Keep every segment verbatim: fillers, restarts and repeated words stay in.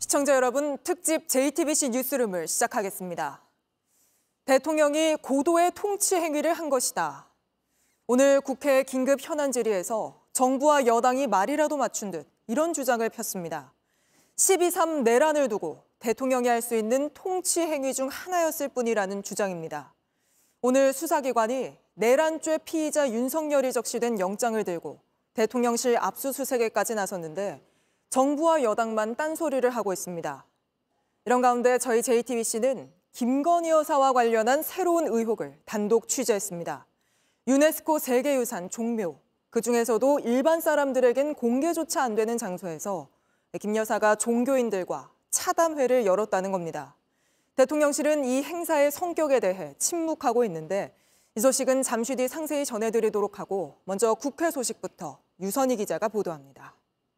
시청자 여러분, 특집 제이티비씨 뉴스룸을 시작하겠습니다. 대통령이 고도의 통치 행위를 한 것이다. 오늘 국회 긴급 현안 질의에서 정부와 여당이 말이라도 맞춘 듯 이런 주장을 폈습니다. 십이 삼 내란을 두고 대통령이 할 수 있는 통치 행위 중 하나였을 뿐이라는 주장입니다. 오늘 수사기관이 내란죄 피의자 윤석열이 적시된 영장을 들고 대통령실 압수수색에까지 나섰는데 정부와 여당만 딴소리를 하고 있습니다. 이런 가운데 저희 제이티비씨는 김건희 여사와 관련한 새로운 의혹을 단독 취재했습니다. 유네스코 세계유산 종묘, 그중에서도 일반 사람들에겐 공개조차 안 되는 장소에서 김 여사가 종교인들과 차담회를 열었다는 겁니다. 대통령실은 이 행사의 성격에 대해 침묵하고 있는데 이 소식은 잠시 뒤 상세히 전해드리도록 하고 먼저 국회 소식부터 유선희 기자가 보도합니다.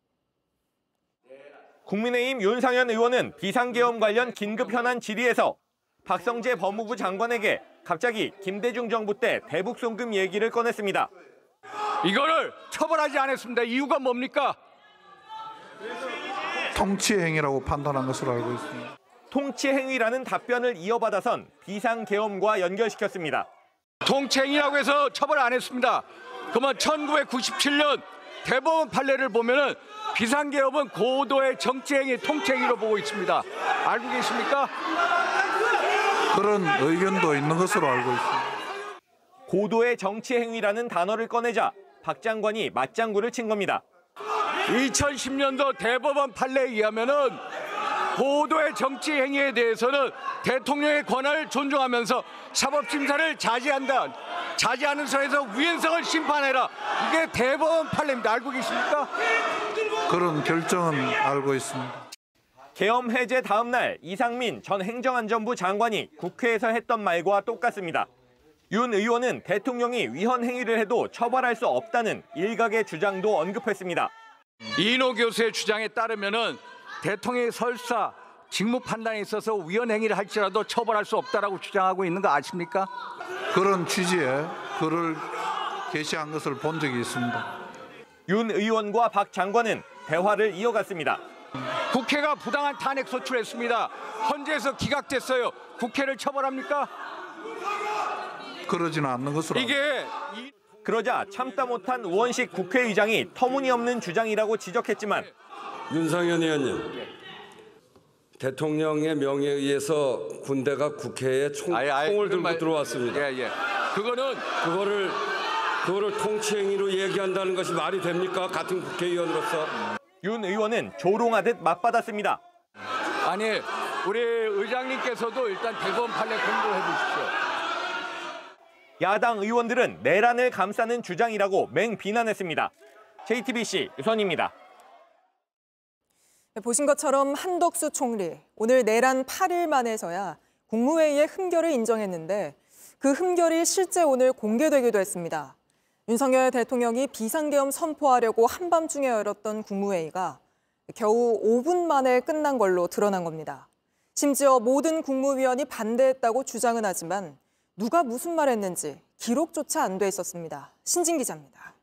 국민의힘 윤상현 의원은 비상계엄 관련 긴급 현안 질의에서 박성재 법무부 장관에게 갑자기 김대중 정부 때 대북 송금 얘기를 꺼냈습니다. 이거를 처벌하지 않았습니다. 이유가 뭡니까? 통치 행위라고 판단한 것으로 알고 있습니다. 통치 행위라는 답변을 이어받아선 비상계엄과 연결시켰습니다. 통치 행위라고 해서 처벌 안 했습니다. 그러면 천구백구십칠 년 대법원 판례를 보면은 비상계엄은 고도의 정치행위, 통치행위로 보고 있습니다. 알고 계십니까? 그런 의견도 있는 것으로 알고 있습니다. 고도의 정치행위라는 단어를 꺼내자 박 장관이 맞장구를 친 겁니다. 이천십 년도 대법원 판례에 의하면은 고도의 정치행위에 대해서는 대통령의 권한을 존중하면서 사법심사를 자제한다. 자제하는 선에서 위헌성을 심판해라. 이게 대법원 판례입니다. 알고 계십니까? 그런 결정은 알고 있습니다. 계엄 해제 다음 날 이상민 전 행정안전부 장관이 국회에서 했던 말과 똑같습니다. 윤 의원은 대통령이 위헌 행위를 해도 처벌할 수 없다는 일각의 주장도 언급했습니다. 이인호 교수의 주장에 따르면은 대통령이 설사 직무 판단에 있어서 위헌 행위를 할지라도 처벌할 수 없다라고 주장하고 있는 거 아십니까? 그런 취지의 글을 게시한 것을 본 적이 있습니다. 윤 의원과 박 장관은 대화를 이어갔습니다. 국회가 부당한 탄핵 소추했습니다. 헌재에서 기각됐어요. 국회를 처벌합니까? 그러지는 않는 것으로 이게 이... 그러자 참다 못한 우원식 국회의장이 터무니없는 주장이라고 지적했지만 윤상현 의원님, 대통령의 명예에 의해서 군대가 국회에 총, 아예, 아예, 총을 들고 말... 들어왔습니다. 예, 예. 그거는 그거를 그거를 통치행위로 얘기한다는 것이 말이 됩니까? 같은 국회의원으로서. 윤 의원은 조롱하듯 맞받았습니다. 아니, 우리 의장님께서도 일단 대법원 판례 공부해 주십시오. 야당 의원들은 내란을 감싸는 주장이라고 맹비난했습니다. 제이티비씨 유선희입니다. 보신 것처럼 한덕수 총리, 오늘 내란 팔 일 만에서야 국무회의의 흠결을 인정했는데 그 흠결이 실제 오늘 공개되기도 했습니다. 윤석열 대통령이 비상계엄 선포하려고 한밤중에 열었던 국무회의가 겨우 오 분 만에 끝난 걸로 드러난 겁니다. 심지어 모든 국무위원이 반대했다고 주장은 하지만 누가 무슨 말 했는지 기록조차 안 돼 있었습니다. 신진 기자입니다.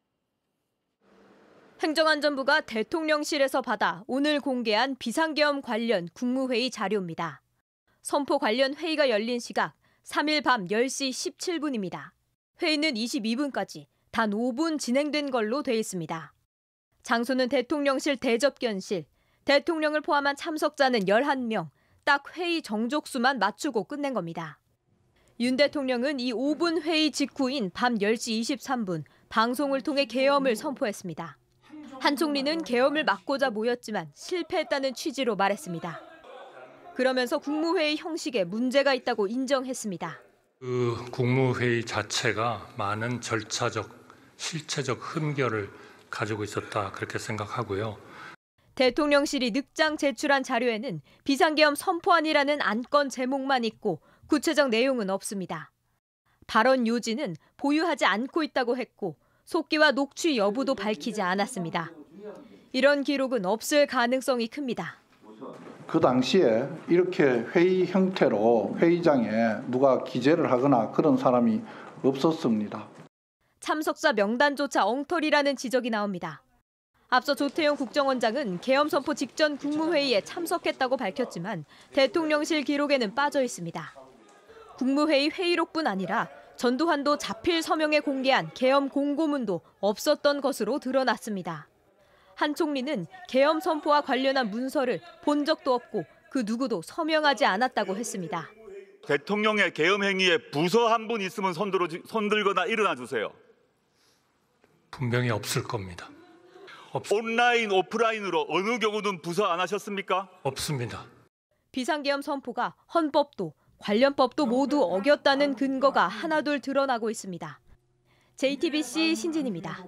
행정안전부가 대통령실에서 받아 오늘 공개한 비상계엄 관련 국무회의 자료입니다. 선포 관련 회의가 열린 시각 삼 일 밤 열 시 십칠 분입니다. 회의는 이십이 분까지 단 오 분 진행된 걸로 돼 있습니다. 장소는 대통령실 대접견실, 대통령을 포함한 참석자는 열한 명, 딱 회의 정족수만 맞추고 끝낸 겁니다. 윤 대통령은 이 오 분 회의 직후인 밤 열 시 이십삼 분 방송을 통해 계엄을 선포했습니다. 한 총리는 계엄을 막고자 모였지만 실패했다는 취지로 말했습니다. 그러면서 국무회의 형식에 문제가 있다고 인정했습니다. 그 국무회의 자체가 많은 절차적, 실체적 흠결을 가지고 있었다 그렇게 생각하고요. 대통령실이 늑장 제출한 자료에는 비상계엄 선포안이라는 안건 제목만 있고 구체적 내용은 없습니다. 발언 요지는 보유하지 않고 있다고 했고 속기와 녹취 여부도 밝히지 않았습니다. 이런 기록은 없을 가능성이 큽니다. 그 당시에 이렇게 회의 형태로 회의장에 누가 기재를 하거나 그런 사람이 없었습니다. 참석자 명단조차 엉터리라는 지적이 나옵니다. 앞서 조태용 국정원장은 계엄 선포 직전 국무회의에 참석했다고 밝혔지만 대통령실 기록에는 빠져 있습니다. 국무회의 회의록뿐 아니라 전두환도 자필 서명에 공개한 계엄 공고문도 없었던 것으로 드러났습니다. 한 총리는 계엄 선포와 관련한 문서를 본 적도 없고 그 누구도 서명하지 않았다고 했습니다. 대통령의 계엄 행위에 부서 한 분 있으면 손들어, 손들거나 일어나 주세요. 분명히 없을 겁니다. 없... 온라인, 오프라인으로 어느 경우든 부서 안 하셨습니까? 없습니다. 비상계엄 선포가 헌법도 관련법도 모두 어겼다는 근거가 하나둘 드러나고 있습니다. 제이티비씨 신진입니다.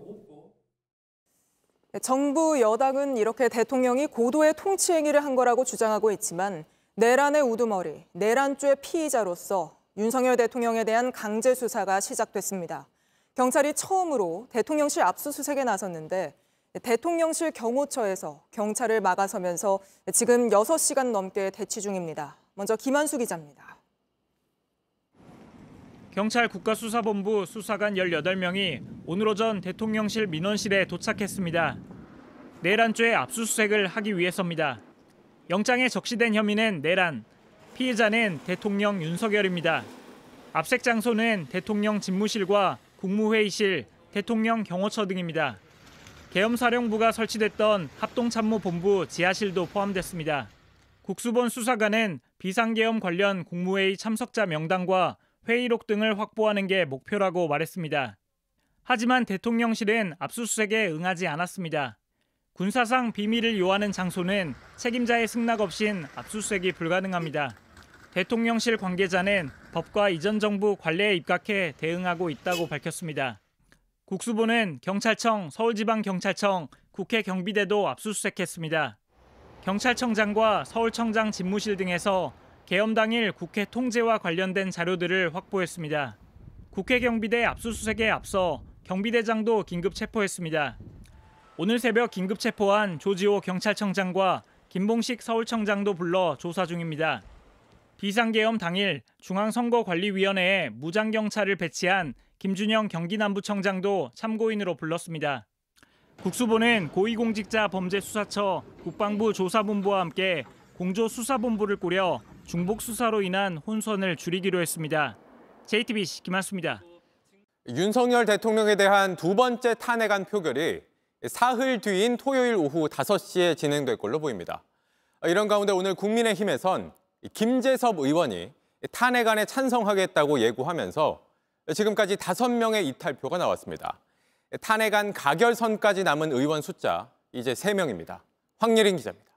정부 여당은 이렇게 대통령이 고도의 통치 행위를 한 거라고 주장하고 있지만 내란의 우두머리, 내란죄 피의자로서 윤석열 대통령에 대한 강제 수사가 시작됐습니다. 경찰이 처음으로 대통령실 압수수색에 나섰는데 대통령실 경호처에서 경찰을 막아서면서 지금 여섯 시간 넘게 대치 중입니다. 먼저 김한수 기자입니다. 경찰 국가수사본부 수사관 열여덟 명이 오늘 오전 대통령실 민원실에 도착했습니다. 내란죄 압수수색을 하기 위해서입니다. 영장에 적시된 혐의는 내란, 피해자는 대통령 윤석열입니다. 압색 장소는 대통령 집무실과 국무회의실, 대통령 경호처 등입니다. 계엄사령부가 설치됐던 합동참모본부 지하실도 포함됐습니다. 국수본 수사관은 비상계엄 관련 국무회의 참석자 명단과 회의록 등을 확보하는 게 목표라고 말했습니다. 하지만 대통령실은 압수수색에 응하지 않았습니다. 군사상 비밀을 요하는 장소는 책임자의 승낙 없인 압수수색이 불가능합니다. 대통령실 관계자는 법과 이전 정부 관례에 입각해 대응하고 있다고 밝혔습니다. 국수본은 경찰청, 서울지방경찰청, 국회 경비대도 압수수색했습니다. 경찰청장과 서울청장 집무실 등에서 계엄 당일 국회 통제와 관련된 자료들을 확보했습니다. 국회 경비대 압수수색에 앞서 경비대장도 긴급 체포했습니다. 오늘 새벽 긴급 체포한 조지호 경찰청장과 김봉식 서울청장도 불러 조사 중입니다. 비상계엄 당일 중앙선거관리위원회에 무장경찰을 배치한 김준영 경기남부청장도 참고인으로 불렀습니다. 국수본은 고위공직자 범죄수사처 국방부 조사본부와 함께 공조수사본부를 꾸려 중복수사로 인한 혼선을 줄이기로 했습니다. 제이티비씨 김한수입니다. 윤석열 대통령에 대한 두 번째 탄핵안 표결이 사흘 뒤인 토요일 오후 다섯 시에 진행될 걸로 보입니다. 이런 가운데 오늘 국민의힘에선 김재섭 의원이 탄핵안에 찬성하겠다고 예고하면서 지금까지 다섯 명의 이탈표가 나왔습니다. 탄핵안 가결선까지 남은 의원 숫자 이제 세 명입니다. 황예린 기자입니다.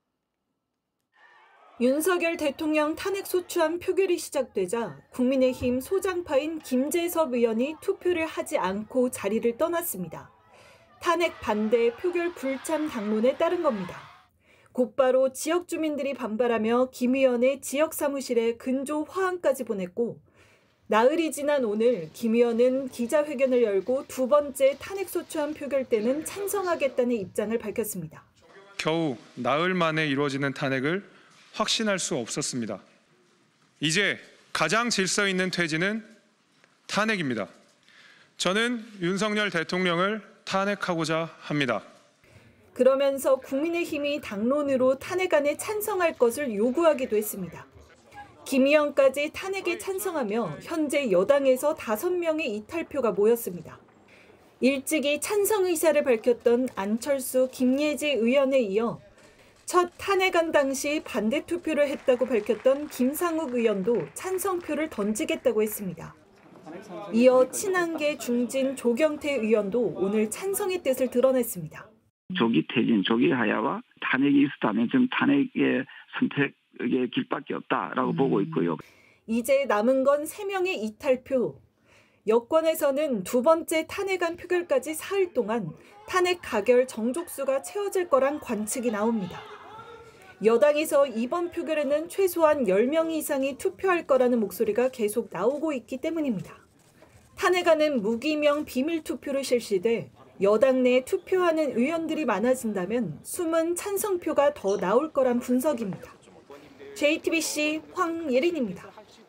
윤석열 대통령 탄핵 소추안 표결이 시작되자 국민의힘 소장파인 김재섭 의원이 투표를 하지 않고 자리를 떠났습니다. 탄핵 반대 표결 불참 당론에 따른 겁니다. 곧바로 지역 주민들이 반발하며 김 의원의 지역 사무실에 근조 화환까지 보냈고 나흘이 지난 오늘 김 의원은 기자회견을 열고 두 번째 탄핵 소추안 표결 때는 찬성하겠다는 입장을 밝혔습니다. 겨우 나흘 만에 이루어지는 탄핵을 확신할 수 없었습니다. 이제 가장 질서 있는 퇴진은 탄핵입니다. 저는 윤석열 대통령을 탄핵하고자 합니다. 그러면서 국민의힘이 당론으로 탄핵안에 찬성할 것을 요구하기도 했습니다. 김 의원까지 탄핵에 찬성하며 현재 여당에서 다섯 명의 이탈표가 모였습니다. 일찍이 찬성 의사를 밝혔던 안철수, 김예지 의원에 이어 첫 탄핵안 당시 반대 투표를 했다고 밝혔던 김상욱 의원도 찬성표를 던지겠다고 했습니다. 이어 친한계 중진 조경태 의원도 오늘 찬성의 뜻을 드러냈습니다. 조기 퇴진, 조기 하야와 탄핵이 있었다면 지금 탄핵의 선택의 길밖에 없다라고 음. 보고 있고요. 이제 남은 건 세 명의 이탈표. 여권에서는 두 번째 탄핵안 표결까지 사흘 동안 탄핵 가결 정족수가 채워질 거란 관측이 나옵니다. 여당에서 이번 표결에는 최소한 열 명 이상이 투표할 거라는 목소리가 계속 나오고 있기 때문입니다. 탄핵안은 무기명 비밀투표로 실시돼 여당 내 투표하는 의원들이 많아진다면 숨은 찬성표가 더 나올 거란 분석입니다. 제이티비씨 황예린입니다.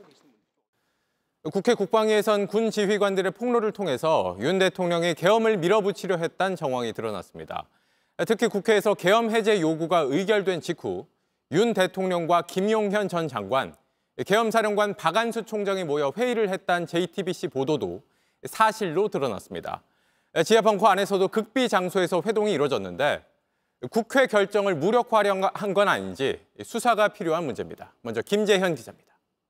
국회 국방위에선 군 지휘관들의 폭로를 통해서 윤 대통령이 계엄을 밀어붙이려 했다는 정황이 드러났습니다. 특히 국회에서 계엄 해제 요구가 의결된 직후 윤 대통령과 김용현 전 장관, 계엄사령관 박안수 총장이 모여 회의를 했다는 제이티비씨 보도도 사실로 드러났습니다. 지하벙커 안에서도 극비 장소에서 회동이 이뤄졌는데 국회 결정을 무력화한 건 아닌지 수사가 필요한 문제입니다. 먼저 김재현 기자입니다.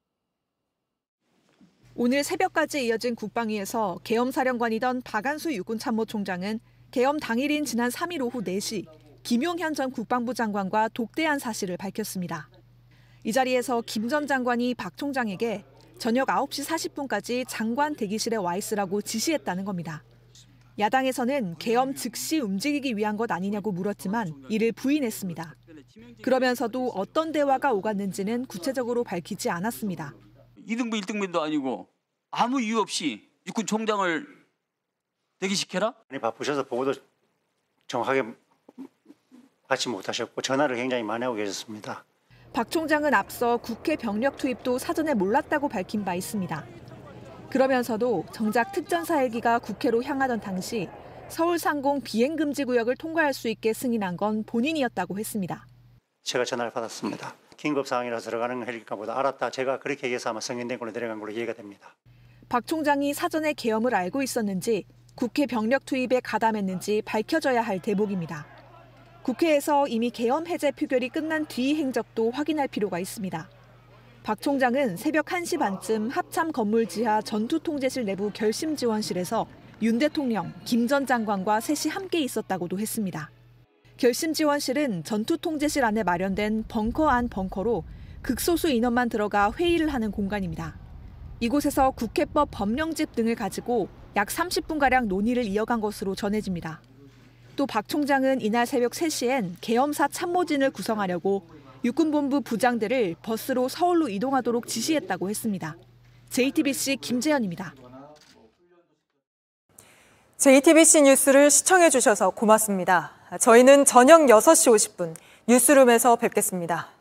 오늘 새벽까지 이어진 국방위에서 계엄사령관이던 박안수 육군참모총장은 계엄 당일인 지난 삼 일 오후 네 시 김용현 전 국방부 장관과 독대한 사실을 밝혔습니다. 이 자리에서 김 전 장관이 박 총장에게 저녁 아홉 시 사십 분까지 장관 대기실에 와 있으라고 지시했다는 겁니다. 야당에서는 계엄 즉시 움직이기 위한 것 아니냐고 물었지만 이를 부인했습니다. 그러면서도 어떤 대화가 오갔는지는 구체적으로 밝히지 않았습니다. 이 등분 일 등분도 아니고 아무 이유 없이 육군 총장을 대기시켜라? 많이 바쁘셔서 보고도 정확하게 받지 못하셨고 전화를 굉장히 많이 하고 계셨습니다. 박 총장은 앞서 국회 병력 투입도 사전에 몰랐다고 밝힌 바 있습니다. 그러면서도 정작 특전사 헬기가 국회로 향하던 당시 서울 상공 비행금지 구역을 통과할 수 있게 승인한 건 본인이었다고 했습니다. 제가 전화를 받았습니다. 긴급 상황이라서 들어가는 헬기가보다 알았다. 제가 그렇게 얘기해서 아마 승인된 걸로 내려간 걸로 이해가 됩니다. 박 총장이 사전에 계엄을 알고 있었는지 국회 병력 투입에 가담했는지 밝혀져야 할 대목입니다. 국회에서 이미 계엄 해제 표결이 끝난 뒤 행적도 확인할 필요가 있습니다. 박 총장은 새벽 한 시 반쯤 합참 건물 지하 전투통제실 내부 결심지원실에서 윤 대통령, 김 전 장관과 셋이 함께 있었다고도 했습니다. 결심지원실은 전투통제실 안에 마련된 벙커 안 벙커로 극소수 인원만 들어가 회의를 하는 공간입니다. 이곳에서 국회법 법령집 등을 가지고 약 삼십 분가량 논의를 이어간 것으로 전해집니다. 또 박 총장은 이날 새벽 세 시엔 계엄사 참모진을 구성하려고 육군본부 부장들을 버스로 서울로 이동하도록 지시했다고 했습니다. 제이티비씨 김재현입니다. 제이티비씨 뉴스를 시청해 주셔서 고맙습니다. 저희는 저녁 여섯 시 오십 분 뉴스룸에서 뵙겠습니다.